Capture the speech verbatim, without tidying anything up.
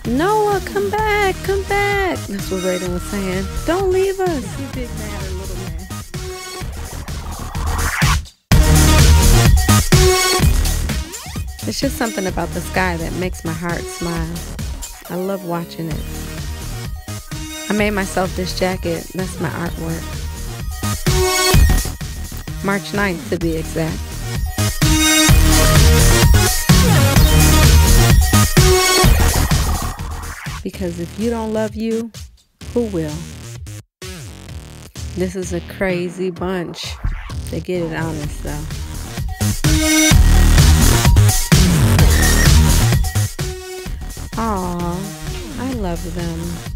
Noah, come back, come back. That's what Raiden was saying. Don't leave us. You big man or little man? It's just something about the sky that makes my heart smile. I love watching it. I made myself this jacket. That's my artwork. March ninth to be exact. Because if you don't love you, who will? This is a crazy bunch. They get it honest though. Aw, I love them.